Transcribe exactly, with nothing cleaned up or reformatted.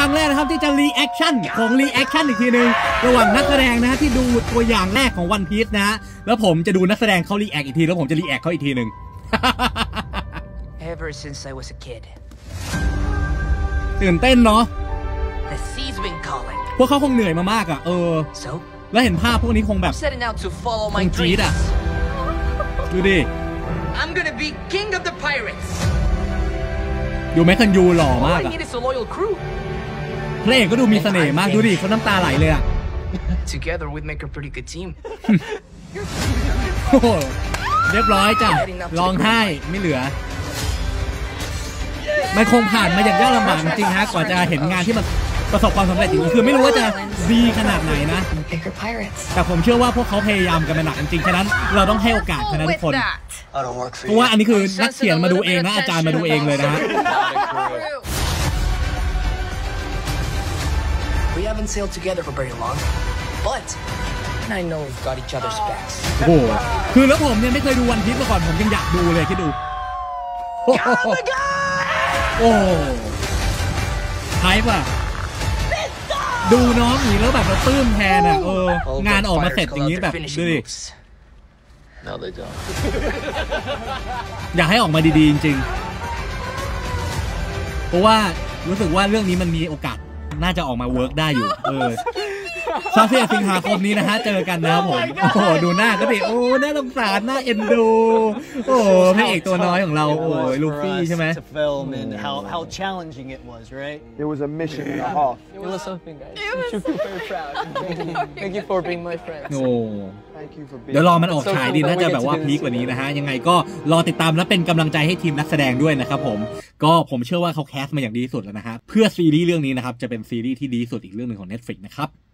รั้งแรกนะครับที่จะรีแอคชั่นของรีแอคชั่นอีกทีนึงระหว่างนักแสดงนะฮะที่ดูตัวอย่างแรกของ One Piece นะฮะแล้วผมจะดูนักแสดงเขารีแอคอีกทีแล้วผมจะรีแอคเขาอีกทีนึง Ever since I was a kid ตื่นเต้นเนาะ The sea's been calling พวกเขาคงเหนื่อยมามากอ่ะเออ So แล้วเห็นภาพพวกนี้คงแบบ setting out to follow ค my งจี๊ด dreams อ่ะดูดิ I'm gonna be king of the pirates ดูแมคคันยูหล่อ All มาก I อ่ะ need is a loyal crew พระเอกก็ดูมีเสน่ห์มากดูดิเขาน้ำตาไหลเลยอ่ะ Together we'd make a pretty good team โอ้โหเรียบร้อยจ้ะร้องไห้ไม่เหลือมันคงผ่านมาอย่างยากลำบากจริงๆฮะกว่าจะเห็นงานที่มันประสบความสำเร็จจริงๆคือไม่รู้ว่าจะดีขนาดไหนนะแต่ผมเชื่อว่าพวกเขาพยายามกันมาหนักจริงๆฉะนั้นเราต้องให้โอกาสฉะนั้นทุกคนเพราะว่าอันนี้คือนักเขียนมาดูเองนะอาจารย์มาดูเองเลยนะฮะ We haven't sailed together for very long but I know we've got each other's backs โอ้โหคือแล้วผมเนี่ยไม่เคยดูวันพีซมาก่อนผมยังอยากดูเลยคิดดูโอ้โหโอ้ไฮป์อ่ะดูน้องอย่างนี้แล้วแบบเราปลื้มแทนอ่ะเอองานออกมาเสร็จอย่างนี้แบบดูดิอยากให้ออกมาดีๆจริงๆเพราะว่ารู้สึกว่าเรื่องนี้มันมีโอกาสน่าจะออกมาเวิร์กได้อยู่เออสามสิบเอ็ดสิงหาคมนี้นะฮะเจอกันนะครับผมโอ้โหดูหน้าก็ดิโอ้น่าสงสารน่าเอ็นดูโอ้พระเอกตัวน้อยของเราโอ้ยลูฟี่ใช่ไหม How how challenging it was, right? It was a mission and a half. It was something guys I should feel very proud Thank you for being my friend โอ้เดี๋ยวรอมันออกฉายดีน่าจะแบบว่าพีคกว่านี้นะฮะยังไงก็รอติดตามและเป็นกำลังใจให้ทีมนักแสดงด้วยนะครับผมก็ผมเชื่อว่าเขาแคสมาอย่างดีที่สุดแล้วนะฮะเพื่อซีรีส์เรื่องนี้นะครับจะเป็นซีรีส์ที่ดีที่สุดอีกเรื่องหนึ่งของ Netflix นะครับ